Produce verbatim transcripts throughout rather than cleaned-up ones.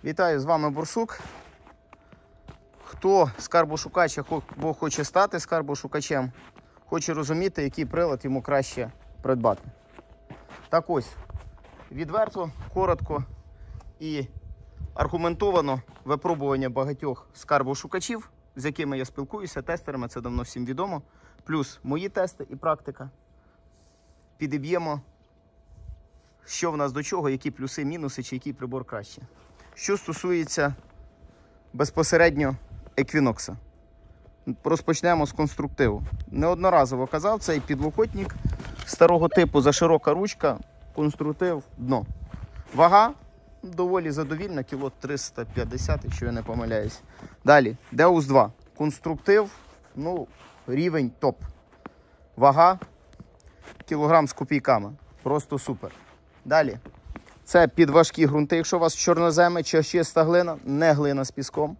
Вітаю, з вами Борсук. Хто скарбошукач або хоче стати скарбошукачем, хоче розуміти, який прилад йому краще придбати. Так ось, відверто, коротко і аргументовано випробування багатьох скарбошукачів, з якими я спілкуюся, тестерами, це давно всім відомо, плюс мої тести і практика. Підіб'ємо, що в нас до чого, які плюси, мінуси, чи який прибор краще. Що стосується безпосередньо Еквінокса. Розпочнемо з конструктиву. Неодноразово казав, цей підлокотник старого типу, заширока ручка, конструктив, дно. Вага доволі задовільна, кіло триста п'ятдесят, якщо я не помиляюсь. Далі, Деус два. Конструктив, ну, рівень топ. Вага, кілограм з копійками. Просто супер. Далі, це під важкі ґрунти, якщо у вас чорноземи чи чиста глина, не глина з піском.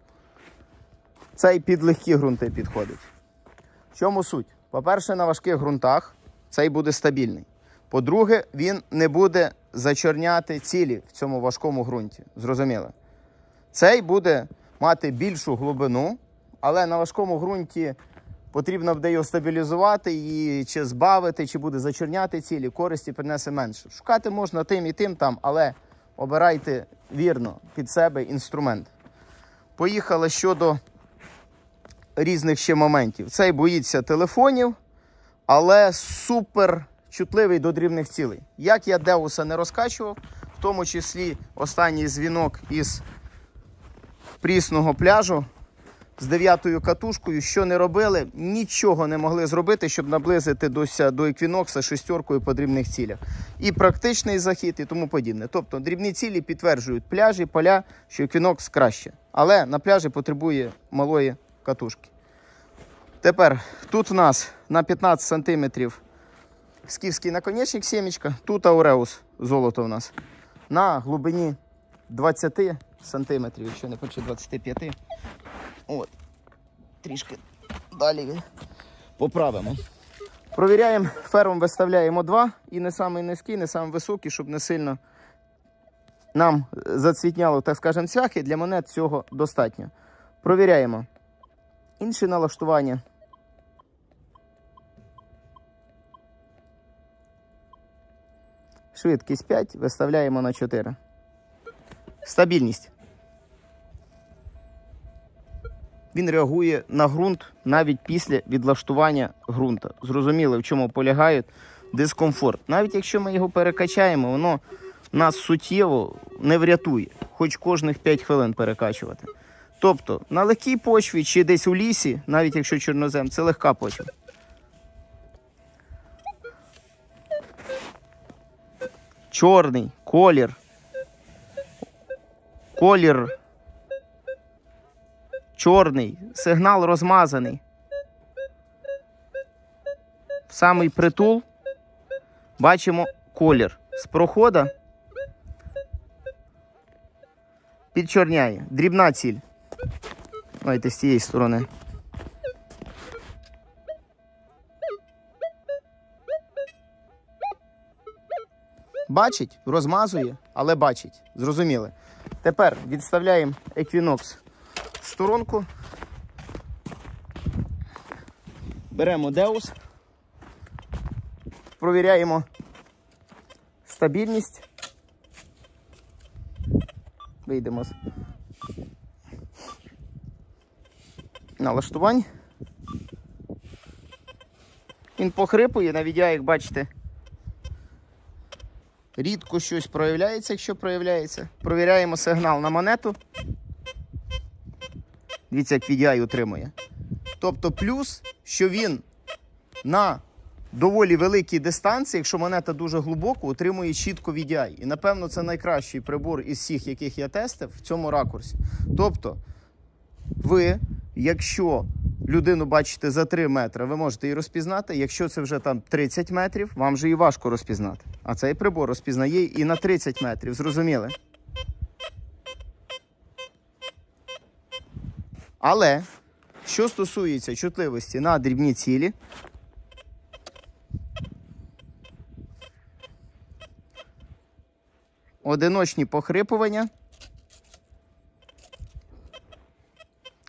Цей під легкі ґрунти підходить. В чому суть? По-перше, на важких ґрунтах цей буде стабільний. По-друге, він не буде зачорняти цілі в цьому важкому ґрунті. Зрозуміло? Цей буде мати більшу глибину, але на важкому ґрунті потрібно буде його стабілізувати, і чи збавити, чи буде зачорняти цілі, користі принесе менше. Шукати можна тим і тим там, але обирайте вірно під себе інструмент. Поїхали щодо різних ще моментів. Цей боїться телефонів, але супер чутливий до дрібних цілей. Як я Деуса не розкачував, в тому числі останній дзвінок із прісного пляжу з дев'ятою катушкою, що не робили, нічого не могли зробити, щоб наблизити до, до Еквінокса шестеркою по дрібних цілях. І практичний захід, і тому подібне. Тобто дрібні цілі підтверджують пляжі, поля, що Еквінокс краще. Але на пляжі потребує малої катушки. Тепер, тут в нас на п'ятнадцять сантиметрів скіфський наконечник, сімечка, тут ауреус, золото в нас. На глибині двадцять сантиметрів, якщо не хоче двадцять п'ять. От, трішки далі поправимо. Провіряємо, фермом виставляємо два, і не самий низький, не самий високий, щоб не сильно нам зацвітняло, так скажемо, цвяхи. Для монет цього достатньо. Провіряємо. Інші налаштування. Швидкість п'ять, виставляємо на чотири. Стабільність. Він реагує на ґрунт навіть після відлаштування ґрунта. Зрозуміло, в чому полягає дискомфорт. Навіть якщо ми його перекачаємо, воно нас суттєво не врятує. Хоч кожних п'ять хвилин перекачувати. Тобто, на легкій почві чи десь у лісі, навіть якщо чорнозем, це легка почва. Чорний колір. Колір чорний, сигнал розмазаний. В самий притул бачимо колір. З проходу підчорняє. Дрібна ціль. Давайте з цієї сторони. Бачить, розмазує, але бачить. Зрозуміли. Тепер відставляємо Еквінокс в сторонку. Беремо Деус. Провіряємо стабільність. Вийдемо з налаштувань. Він похрипує, на відео, як бачите, рідко щось проявляється, якщо проявляється. Провіряємо сигнал на монету. Дивіться, як ві ді ай утримує. Тобто плюс, що він на доволі великій дистанції, якщо монета дуже глибоко, утримує чітко ві ді ай. І, напевно, це найкращий прибор із всіх, яких я тестив, в цьому ракурсі. Тобто, ви, якщо людину бачите за три метри, ви можете її розпізнати. Якщо це вже там тридцять метрів, вам же і важко розпізнати. А цей прибор розпізнає і на тридцять метрів. Зрозуміли? Але, що стосується чутливості на дрібні цілі, одиночні похрипування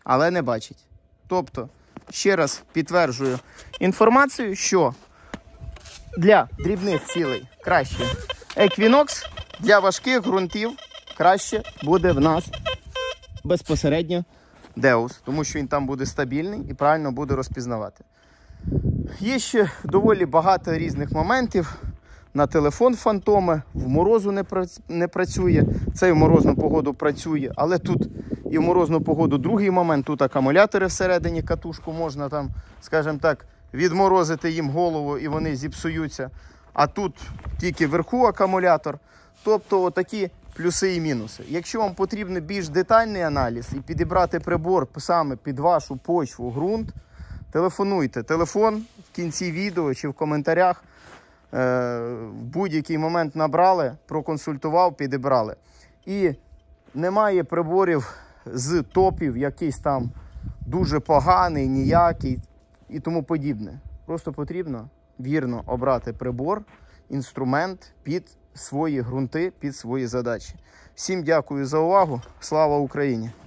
але не бачить. Тобто, ще раз підтверджую інформацію, що для дрібних цілей краще Equinox, для важких ґрунтів краще буде в нас безпосередньо Deus, тому що він там буде стабільний і правильно буде розпізнавати. Є ще доволі багато різних моментів. На телефон фантоми, в морозу не, прац... не працює, цей в морозну погоду працює, але тут і в морозну погоду другий момент, тут акумулятори всередині, катушку можна там, скажімо так, відморозити їм голову і вони зіпсуються, а тут тільки вверху акумулятор. Тобто отакі плюси і мінуси. Якщо вам потрібен більш детальний аналіз і підібрати прибор саме під вашу почву, ґрунт, телефонуйте. Телефон в кінці відео чи в коментарях в будь-який момент набрали, проконсультував, підібрали. І немає приборів з топів, якийсь там дуже поганий, ніякий і тому подібне. Просто потрібно вірно обрати прибор, інструмент під свої ґрунти, під свої задачі. Всім дякую за увагу. Слава Україні!